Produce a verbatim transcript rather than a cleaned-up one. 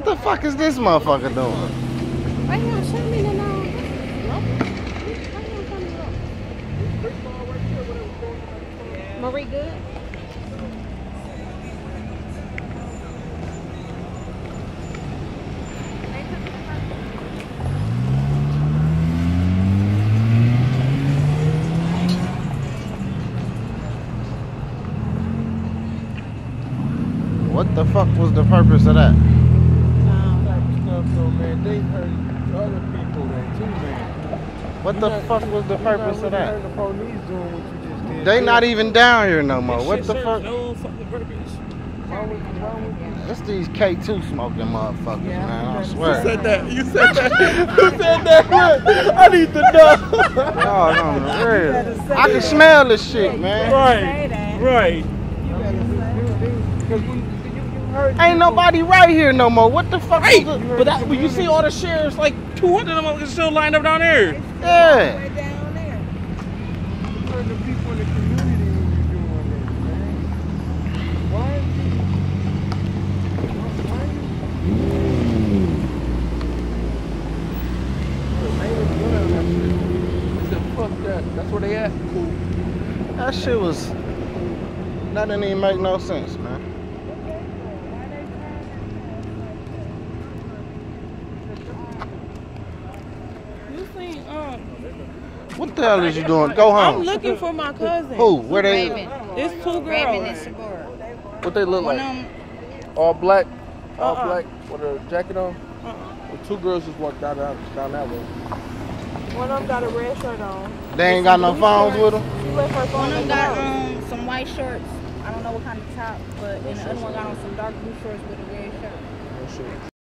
What the fuck is this motherfucker doing? Why you not showing me the now? Marie good? What the fuck was the purpose of that? Type of stuff, though, man. They hurt other people there too, man. What the fuck was the purpose of that? The police doing what you just did. They not even down here no more. What the fuck? No fucking purpose. It's these K two smoking motherfuckers, man. I You swear. said that. You said that. You said that. I need to know. No, no, no, real. I can smell this shit, man. Right. Right. Ain't nobody right here no more. What the fuck? Right. Was it? But that, but you see all the sheriffs, like two hundred of them are still lined up down there. Yeah. Right down there. You heard the people in the community when you doing this, man. Why? Why? Fuck that. That's where they at. Cool. That shit was. That didn't even make no sense, man. What the hell is you doing? Go home. I'm looking for my cousin. Who? Where they? It's two Raven and girls. Sabura. What they look One like? of them, All black? All Uh-uh. black with a jacket on? Uh-uh. Well, two girls just walked down, down, down that way. One of them got a red shirt on. They ain't got no phones with them. She left her phone one of in them the got house. um, some white shorts. I don't know what kind of top, but and the other one got on some dark blue shorts with a red shirt. No shit.